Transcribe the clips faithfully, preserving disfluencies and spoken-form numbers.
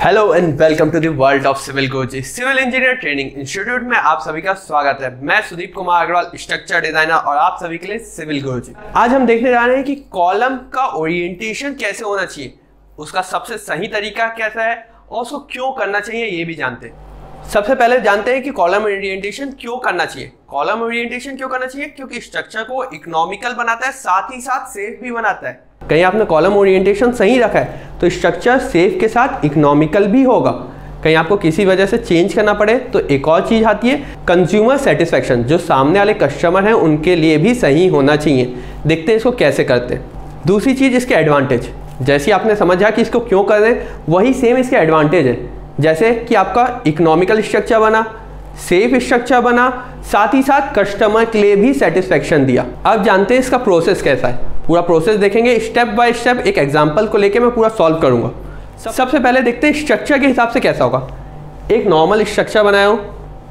Hello and welcome to the world of civil coach civil engineer training institute में आप सभी का स्वागत है। मैं सुदीप कुमार अग्रवाल, स्ट्रक्चर डिजाइनर और आप सभी के लिए सिविल कोच। आज हम देखने जा रहे हैं कि कॉलम का ओरिएंटेशन कैसे होना चाहिए, उसका सबसे सही तरीका कैसा है और उसको क्यों करना चाहिए ये भी जानते हैं। सबसे पहले जानते हैं कि कॉलम ओरिएंटेशन क्यों करना चाहिए। कॉलम ओरिएंटेशन क्यों करना चाहिए? क्योंकि स्ट्रक्चर को इकोनॉमिकल बनाता है, साथ ही साथ सेफ भी बनाता है। कहीं आपने कॉलम ओरिएंटेशन सही रखा है तो स्ट्रक्चर सेफ के साथ इकोनॉमिकल भी होगा। कहीं आपको किसी वजह से चेंज करना पड़े तो एक और चीज़ आती है कंज्यूमर सेटिस्फेक्शन, जो सामने वाले कस्टमर हैं उनके लिए भी सही होना चाहिए। देखते हैं इसको कैसे करते हैं। दूसरी चीज़ इसके एडवांटेज, जैसे आपने समझा कि इसको क्यों कर रहे हैं वही सेम इसके एडवांटेज है। जैसे कि आपका इकोनॉमिकल स्ट्रक्चर बना, सेफ स्ट्रक्चर बना, साथ ही साथ कस्टमर के लिए भी सेटिस्फेक्शन दिया। अब जानते हैं इसका प्रोसेस कैसा है। पूरा प्रोसेस देखेंगे स्टेप बाय स्टेप, एक एग्जांपल को लेके मैं पूरा सॉल्व करूंगा। सबसे पहले देखते हैं स्ट्रक्चर के हिसाब से कैसा होगा। एक नॉर्मल स्ट्रक्चर बनाया हो,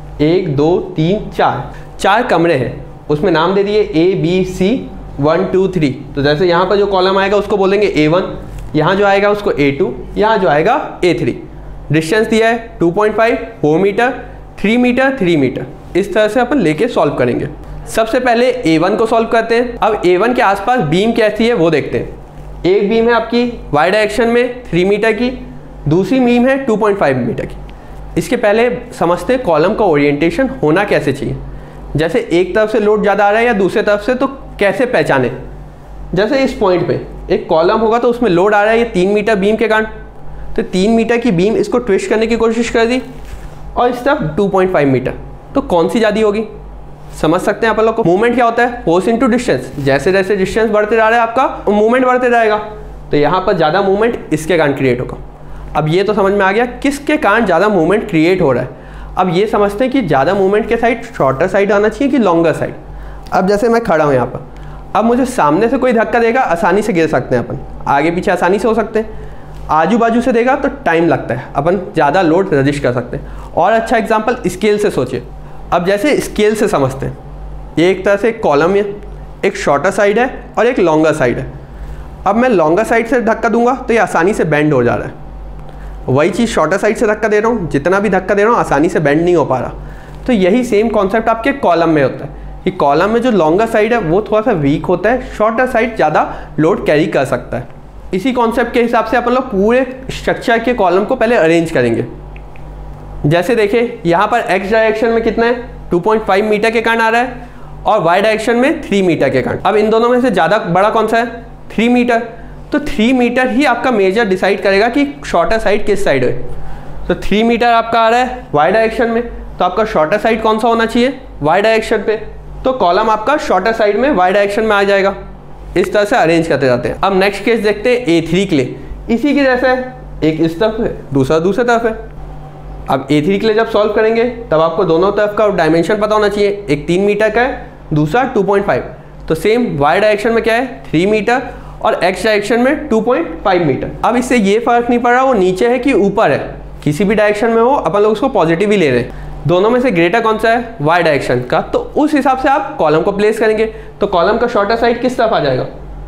एक दो तीन चार चार कमरे हैं, उसमें नाम दे दिए A B C one two three. तो जैसे यहाँ पर जो कॉलम आएगा उसको बोलेंगे ए वन, यहाँ जो आएगा उसको ए टू, यहाँ जो आएगा ए थ्री। डिस्टेंस दिया है two point five, four metre, three metre, three metre. इस तरह से अपन लेके सॉल्व करेंगे। सबसे पहले ए वन को सॉल्व करते हैं। अब ए वन के आसपास बीम कैसी है वो देखते हैं। एक बीम है आपकी वाई डायरेक्शन में थ्री मीटर की, दूसरी बीम है टू पॉइंट फाइव मीटर की। इसके पहले समझते हैं कॉलम का ओरिएंटेशन होना कैसे चाहिए। जैसे एक तरफ से लोड ज़्यादा आ रहा है या दूसरे तरफ से, तो कैसे पहचाने। जैसे इस पॉइंट पे एक कॉलम होगा तो उसमें लोड आ रहा है ये तीन मीटर बीम के कारण, तो तीन मीटर की बीम इसको ट्विस्ट करने की कोशिश कर दी और इस तरफ टू पॉइंट फाइव मीटर, तो कौन सी ज़्यादा होगी समझ सकते हैं आप लोग को। मूवमेंट क्या होता है? Force into distance. जैसे जैसे डिस्टेंस बढ़ते जा रहा है आपका मूवमेंट बढ़ते जाएगा, तो यहाँ पर ज़्यादा मूवमेंट इसके कारण क्रिएट होगा। अब ये तो समझ में आ गया किसके कारण ज़्यादा मूवमेंट क्रिएट हो रहा है। अब ये समझते हैं कि ज़्यादा मूवमेंट के साइड शॉर्टर साइड आना चाहिए कि लॉन्गर साइड। अब जैसे मैं खड़ा हूँ यहाँ पर, अब मुझे सामने से कोई धक्का देगा आसानी से गिर सकते हैं अपन, आगे पीछे आसानी से हो सकते हैं। आजू बाजू से देगा तो टाइम लगता है, अपन ज़्यादा लोड रजिस्ट कर सकते हैं। और अच्छा एग्जांपल स्केल से सोचिए। अब जैसे स्केल से समझते हैं, ये एक तरह से एक कॉलम है, एक शॉर्टर साइड है और एक लॉन्गर साइड है। अब मैं लॉन्गर साइड से धक्का दूंगा तो ये आसानी से बेंड हो जा रहा है। वही चीज़ शॉर्टर साइड से धक्का दे रहा हूँ, जितना भी धक्का दे रहा हूँ आसानी से बेंड नहीं हो पा रहा। तो यही सेम कॉन्सेप्ट आपके कॉलम में होता है कि कॉलम में जो लॉन्गर साइड है वो थोड़ा सा वीक होता है, शॉर्टर साइड ज़्यादा लोड कैरी कर सकता है। इसी कॉन्सेप्ट के हिसाब से अपन लोग पूरे स्ट्रक्चर के कॉलम को पहले अरेंज करेंगे। जैसे देखिए यहाँ पर एक्स डायरेक्शन में कितना है, टू पॉइंट फाइव मीटर के कारण आ रहा है और वाई डायरेक्शन में थ्री मीटर के कारण। अब इन दोनों में से ज़्यादा बड़ा कौन सा है? Three metre. तो थ्री मीटर ही आपका मेजर डिसाइड करेगा कि शॉर्टर साइड किस साइड है। तो थ्री मीटर आपका आ रहा है वाई डायरेक्शन में, तो आपका शॉर्टर साइड कौन सा होना चाहिए? वाई डायरेक्शन पे। तो कॉलम आपका शॉर्टर साइड में वाई डायरेक्शन में आ जाएगा। इस तरह से अरेंज करते जाते हैं। अब नेक्स्ट केस देखते हैं ए थ्री के लिए। इसी की जैसे है, एक इस तरफ है दूसरा दूसरी तरफ है। अब ए थ्री के लिए जब सॉल्व करेंगे तब आपको दोनों तरफ का डायमेंशन पता होना चाहिए। एक तीन मीटर का है, दूसरा टू पॉइंट फाइव। तो सेम वाई डायरेक्शन में क्या है? थ्री मीटर और एक्स डायरेक्शन में टू पॉइंट फाइव मीटर। अब इससे ये फर्क नहीं पड़ रहा वो नीचे है कि ऊपर है, किसी भी डायरेक्शन में हो अपन लोग उसको पॉजिटिव ही ले रहे हैं। दोनों में से ग्रेटर कौन सा है? वाई डायरेक्शन का। तो उस हिसाब से आप कॉलम को प्लेस करेंगे। तो कॉलम का शॉर्टर साइड किस तरफ आ जाएगा?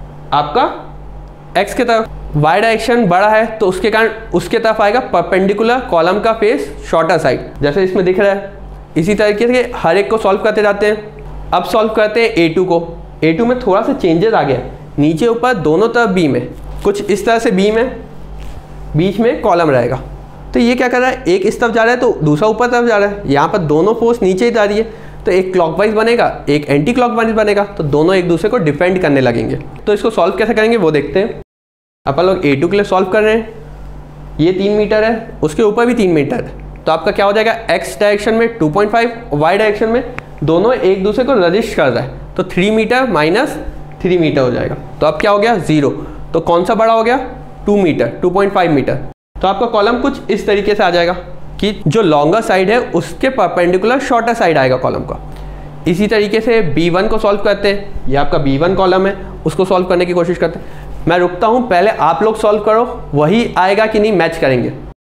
आपका एक्स के तरफ। वाई डायरेक्शन बड़ा है तो उसके कारण उसके तरफ आएगा परपेंडिकुलर कॉलम का फेस शॉर्टर साइड, जैसे इसमें दिख रहा है। इसी तरीके से हर एक को सॉल्व करते जाते हैं। अब सॉल्व करते हैं ए टू को। ए टू में थोड़ा सा चेंजेस आ गया, नीचे ऊपर दोनों तरफ बीम है, कुछ इस तरह से बीम है, बीच में कॉलम रहेगा। तो ये क्या कर रहा है? एक इस तरफ जा रहा है तो दूसरा ऊपर तरफ जा रहा है। यहाँ पर दोनों फोर्स नीचे ही जा रही है, तो एक क्लॉकवाइज बनेगा, एक एंटी क्लॉकवाइज बनेगा, तो दोनों एक दूसरे को डिफेंड करने लगेंगे। तो इसको सॉल्व कैसे करेंगे वो देखते हैं। अपन लोग ए टू के लिए सॉल्व कर रहे हैं। ये तीन मीटर है, उसके ऊपर भी तीन मीटर है, तो आपका क्या हो जाएगा? एक्स डायरेक्शन में two point five, Y direction में दोनों एक दूसरे को रजिस्ट कर रहा है, तो three metre minus three metre हो जाएगा। तो अब क्या हो गया? जीरो। तो कौन सा बड़ा हो गया? Two metre, two point five metre. तो आपका कॉलम कुछ इस तरीके से आ जाएगा कि जो लॉन्गर साइड है उसके परपेंडिकुलर शॉर्टर साइड आएगा कॉलम का। इसी तरीके से बी वन को सॉल्व करते हैं। ये आपका बी वन कॉलम है, उसको सॉल्व करने की कोशिश करते हैं। मैं रुकता हूं, पहले आप लोग सॉल्व करो, वही आएगा कि नहीं मैच करेंगे।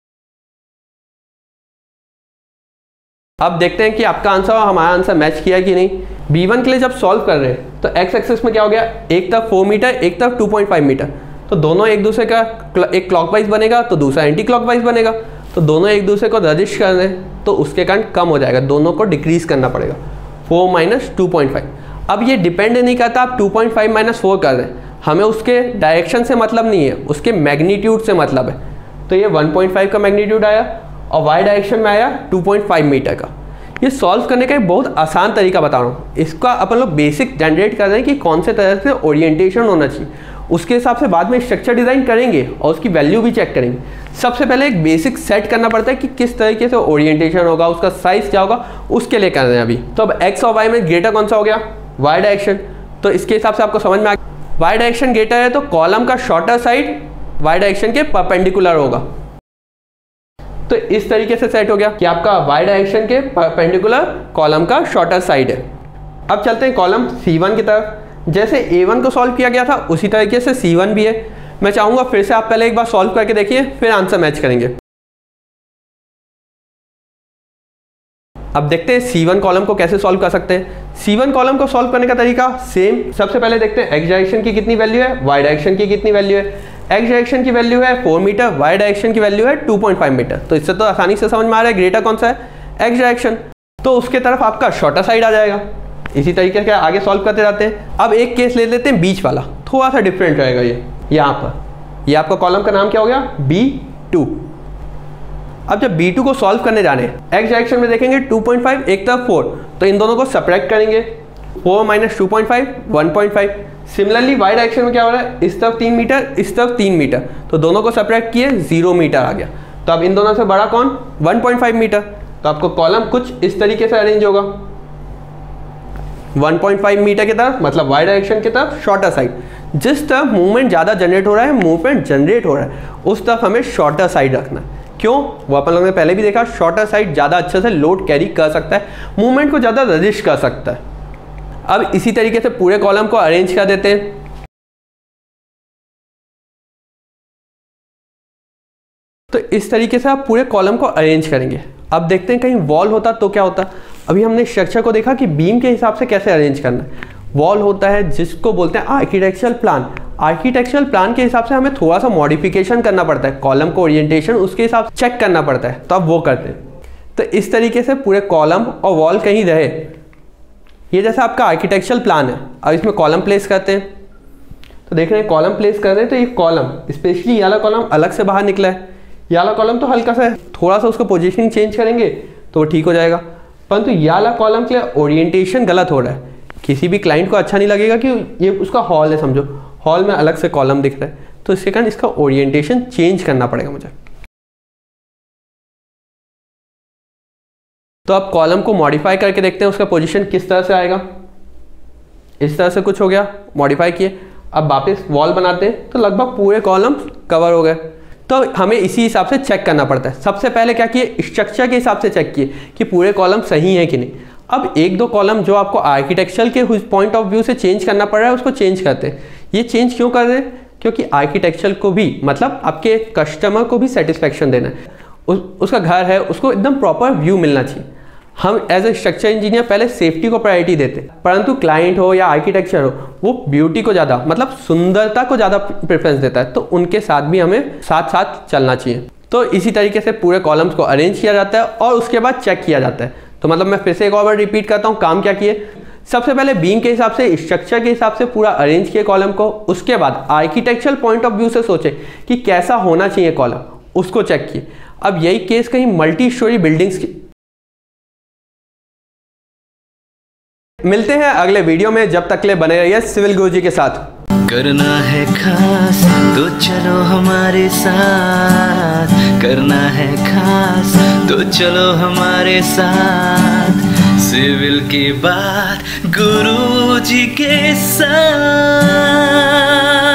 अब देखते हैं कि आपका आंसर और हमारा आंसर मैच किया कि नहीं। बी वन के लिए जब सॉल्व कर रहे हैं तो एक्स एक्सिस में क्या हो गया? एक तरफ फोर मीटर, एक तरफ टू पॉइंट फाइव मीटर, तो दोनों एक दूसरे का, एक क्लॉकवाइज बनेगा तो दूसरा एंटी क्लॉकवाइज बनेगा, तो दोनों एक दूसरे को रजिश कर रहे हैं तो उसके कारण कम हो जाएगा, दोनों को डिक्रीज करना पड़ेगा। Four minus two point five. अब ये डिपेंड नहीं करता आप two point five minus four कर रहे हैं, हमें उसके डायरेक्शन से मतलब नहीं है, उसके मैग्नीट्यूड से मतलब है। तो ये वन पॉइंट फाइव का मैग्नीट्यूड आया और वाई डायरेक्शन में आया टू पॉइंट फाइव मीटर का। ये सॉल्व करने का एक बहुत आसान तरीका बता रहा हूँ। इसका अपन लोग बेसिक जनरेट कर रहे हैं कि कौन से तरह से ओरिएंटेशन होना चाहिए, उसके हिसाब से बाद में स्ट्रक्चर डिज़ाइन करेंगे और उसकी वैल्यू भी चेक करेंगे। सबसे पहले एक बेसिक सेट करना पड़ता है कि किस तरीके से ओरिएंटेशन होगा, उसका साइज क्या होगा, उसके लिए कर रहे हैं अभी। तो अब एक्स और वाई में ग्रेटर कौन सा हो गया, वाई डायरेक्शन। तो इसके हिसाब से आपको समझ में आ गया वाई डायरेक्शन ग्रेटर है तो कॉलम का शॉर्टर साइड वाई डायरेक्शन के परपेंडिकुलर होगा। तो इस तरीके से सेट हो गया कि आपका वाई डायरेक्शन के परपेंडिकुलर कॉलम का शॉर्टर साइड है। अब चलते हैं कॉलम सी वन की तरफ। जैसे ए वन को सॉल्व किया गया था उसी तरीके से सी वन भी है। मैं चाहूंगा फिर से आप पहले एक बार सॉल्व करके देखिए, फिर आंसर मैच करेंगे। अब देखते हैं सी वन कॉलम को कैसे सॉल्व कर सकते हैं। सी वन कॉलम को सॉल्व करने का तरीका सेम। सबसे पहले देखते हैं एक्स डायरेक्शन की कितनी वैल्यू है, वाई डायरेक्शन की कितनी वैल्यू है। एक्स डायरेक्शन की वैल्यू है फोर मीटर, वाई डायरेक्शन की वैल्यू है टू पॉइंट फाइव मीटर। तो इससे तो आसानी से समझ में आ रहा है ग्रेटर कौन सा है, एक्स डायरेक्शन। तो उसके तरफ आपका शॉर्टर साइड आ जाएगा। इसी तरीके से आगे सॉल्व करते जाते हैं। अब एक केस ले लेते हैं बीच वाला, थोड़ा सा डिफरेंट रहेगा। ये यहाँ पर ये आपका कॉलम का नाम क्या हो गया, बी टू। अब जब बी टू को सॉल्व करने जाने एक्स डायरेक्शन में देखेंगे टू पॉइंट फाइव, एक तरफ फोर, तो इन दोनों को सब्ट्रैक्ट करेंगे। Four minus two point five, one point five. Similarly Y direction में क्या हो रहा है, इस तरफ तीन मीटर, इस तरफ तीन मीटर, तो दोनों को सब्ट्रैक्ट किए, जीरो मीटर आ गया। तो अब इन दोनों से बड़ा कौन, वन पॉइंट फाइव मीटर। तो आपको कॉलम कुछ इस तरीके से अरेंज होगा, वन पॉइंट फाइव मीटर की तरफ, मतलब वाई डायरेक्शन की तरफ शॉर्टर साइड। जिस तरफ मूवमेंट ज़्यादा जनरेट हो रहा है, मूवमेंट जनरेट हो रहा है, उस तरफ हमें शॉर्टर साइड रखना है। क्यों, वो अपन लोगों ने पहले भी देखा, शॉर्टर साइड ज़्यादा अच्छे से लोड कैरी कर सकता है, मूवमेंट को ज़्यादा रजिस्ट कर सकता है। अब इसी तरीके से पूरे कॉलम को अरेंज कर देते हैं। तो इस तरीके से आप पूरे कॉलम को अरेंज करेंगे। अब देखते हैं कहीं वॉल होता तो क्या होता। अभी हमने स्ट्रक्चर को देखा कि बीम के हिसाब से कैसे अरेंज करना है। वॉल होता है जिसको बोलते हैं आर्किटेक्चरल प्लान। आर्किटेक्चरल प्लान के हिसाब से हमें थोड़ा सा मॉडिफिकेशन करना पड़ता है, कॉलम को ओरिएंटेशन उसके हिसाब से चेक करना पड़ता है, तो अब वो करते हैं। तो इस तरीके से पूरे कॉलम और वॉल कहीं रहे। ये जैसा आपका आर्किटेक्चरल प्लान है। अब इसमें कॉलम प्लेस करते हैं। तो देख रहे हैं कॉलम प्लेस कर रहे हैं, तो ये कॉलम स्पेशली ये वाला कॉलम अलग से बाहर निकला है। ये वाला कॉलम तो हल्का सा थोड़ा सा उसको पोजीशनिंग चेंज करेंगे तो वो ठीक हो जाएगा, परंतु ये वाला कॉलम के लिए ओरिएंटेशन गलत हो रहा है। किसी भी क्लाइंट को अच्छा नहीं लगेगा कि ये उसका हॉल है, समझो हॉल में अलग से कॉलम दिख रहा है, तो इसके कारण इसका ओरिएंटेशन चेंज करना पड़ेगा मुझे। तो अब कॉलम को मॉडिफाई करके देखते हैं उसका पोजीशन किस तरह से आएगा। इस तरह से कुछ हो गया, मॉडिफाई किए। अब वापस वॉल बनाते हैं तो लगभग पूरे कॉलम कवर हो गए। तो हमें इसी हिसाब से चेक करना पड़ता है। सबसे पहले क्या किए, स्ट्रक्चर के हिसाब से चेक किए कि पूरे कॉलम सही है कि नहीं। अब एक दो कॉलम जो आपको आर्किटेक्चरल के पॉइंट ऑफ व्यू से चेंज करना पड़ रहा है उसको चेंज करते हैं। ये चेंज क्यों कर रहे हैं, क्योंकि आर्किटेक्चर को भी, मतलब आपके कस्टमर को भी सेटिस्फेक्शन देना है। उस, उसका घर है, उसको एकदम प्रॉपर व्यू मिलना चाहिए। हम एज ए स्ट्रक्चर इंजीनियर पहले सेफ्टी को प्रायोरिटी देते हैं, परंतु क्लाइंट हो या आर्किटेक्चर हो वो ब्यूटी को ज़्यादा, मतलब सुंदरता को ज़्यादा प्रेफरेंस देता है, तो उनके साथ भी हमें साथ साथ चलना चाहिए। तो इसी तरीके से पूरे कॉलम्स को अरेंज किया जाता है और उसके बाद चेक किया जाता है। तो मतलब मैं फिर से एक और बार रिपीट करता हूँ काम क्या किए। सबसे पहले बीम के हिसाब से, स्ट्रक्चर के हिसाब से पूरा अरेंज किए कॉलम को। उसके बाद आर्किटेक्चरल पॉइंट ऑफ व्यू से सोचे कि कैसा होना चाहिए कॉलम, उसको चेक किए। अब यही केस कहीं मल्टी स्टोरी बिल्डिंग्स की। मिलते हैं अगले वीडियो में, जब तक ले बने रहिए सिविल गुरुजी के साथ। करना है खास तो चलो हमारे साथ, करना है खास तो चलो हमारे साथ, सिविल की बात गुरुजी के साथ।